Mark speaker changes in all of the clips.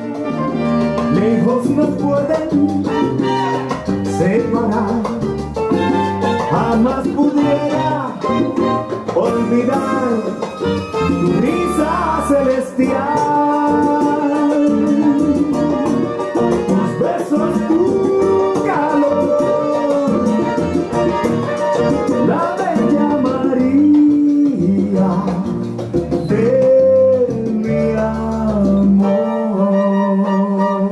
Speaker 1: lejos nos pueden separar. Jamás pudiera olvidar tu risa celestial, tus besos, tu calor, la bella María de mi amor.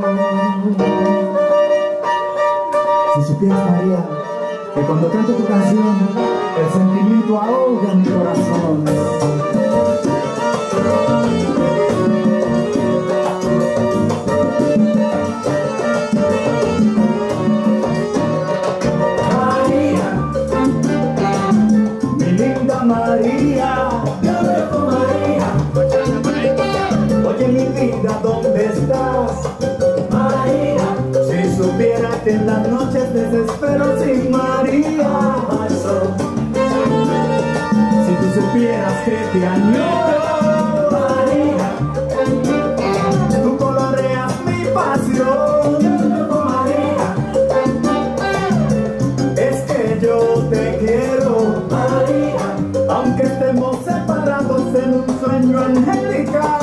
Speaker 1: Si supieras, María, que cuando canto tu canción, el sentimiento ahoga mi corazón. María, mi linda María, yo dejo María. Oye mi vida, ¿dónde estás? María, si supiera que en las noches desespero sin María. Si tú supieras que te añoro, María, tú coloreas mi pasión. María, es que yo te quiero, María, aunque estemos separados en un sueño angelical.